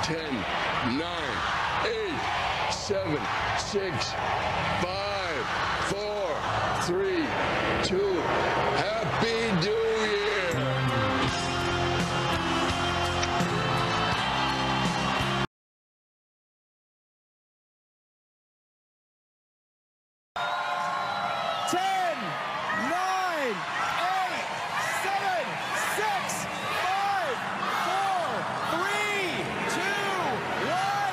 10, 9, 8, 7, 6, 5, 4, 3, 2. Happy New Year! 10, 9, 8, 7, 6, 5, 4, 3, 2, 1.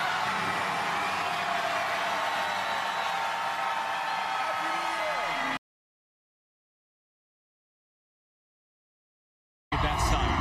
That side.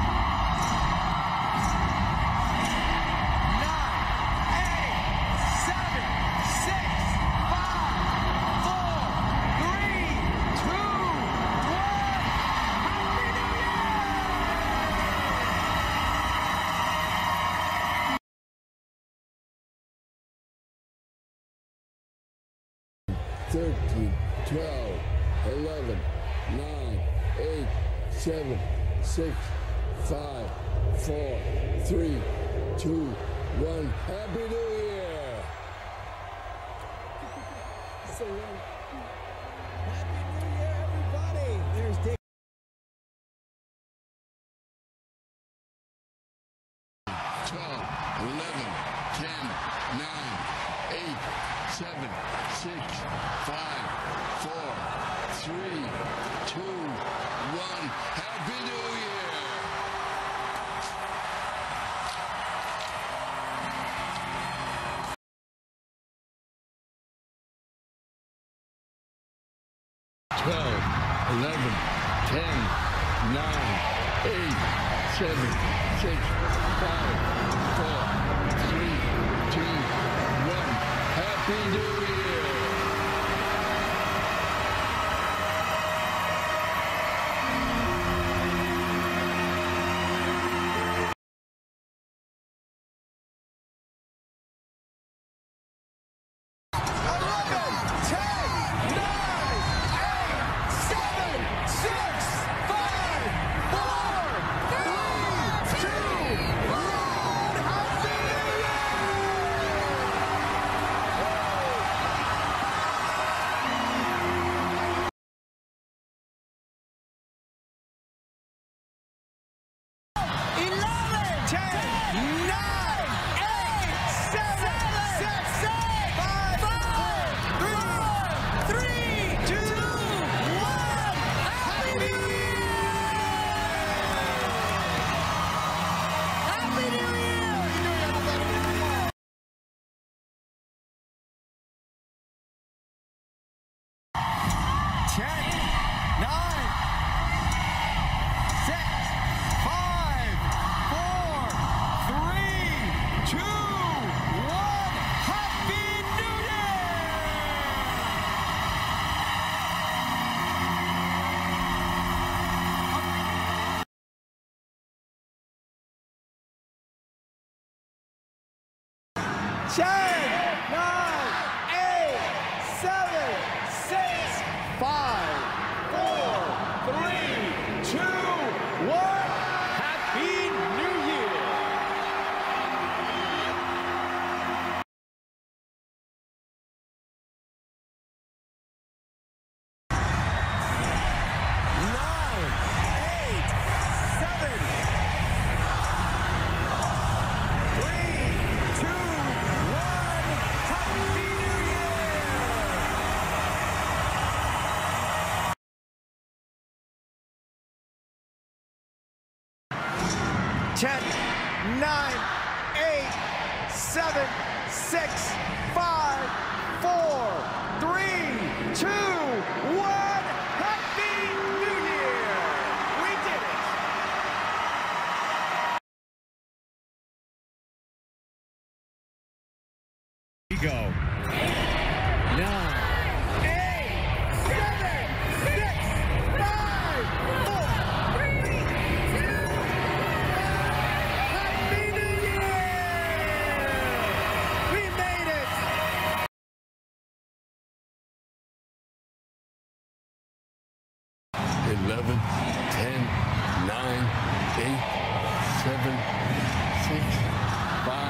13, 12, 11, 9, 8, 7, 6, 5, 4, 3, 2, 1. Happy New Year! So, Happy New Year, everybody! There's Dick. 12, 11, 10, 9, 8, 7, 6, 5, 4, 3, 2, 1. Happy New Year! Twelve, 11, 10, 9, 8, 7, 6, 5, 4, 3, 2, 1. Happy New Year! 10, 9, 6, 5, 4, 3, 2, 1. Happy New Year! 10, 9, 8, 7, 6, 5, 4, 3, 2, 1. Happy New Year! 9, 8, 7, 3, 2, 1. Happy New Year! 10, 9, 8, 7, 6, 5, 4, 3, 2, 1. Happy New Year! We did it! We go. 9, 8, 7, 6, 5, 4, 3, 2, 1. Happy New Year! We made it! 11, 10, 9, 8, 7, 6, 5,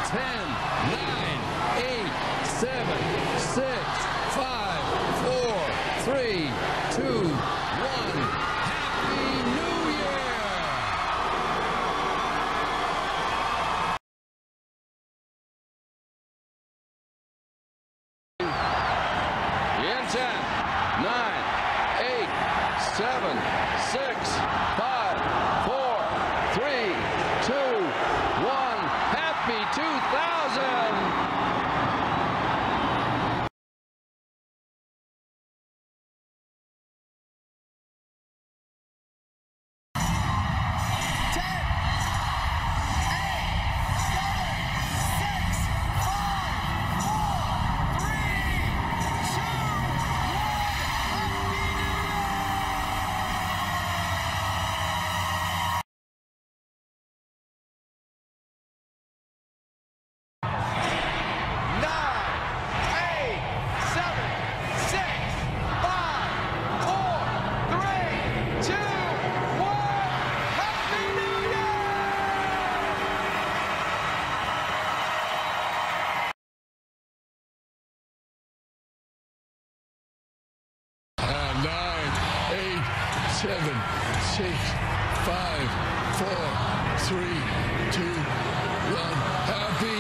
10, 9, 8, 7, 6, 5, 4, 3, 2, 1. Happy New Year! In 10, 9, 8, 7, 6, 5, 4, 3, 2, 1. Happy 2000! Nine, 8, 7, 6, 5, 4, 3, 2, 1. Happy